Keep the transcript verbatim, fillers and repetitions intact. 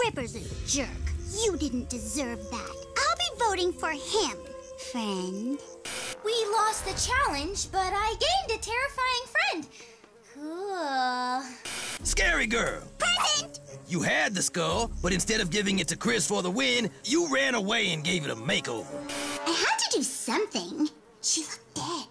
Ripper's a jerk. You didn't deserve that. I'll be voting for him, friend. We lost the challenge, but I gained a terrifying friend. Cool. Scary girl. Present! You had the skull, but instead of giving it to Chris for the win, you ran away and gave it a makeover. I had to do something. She looked dead.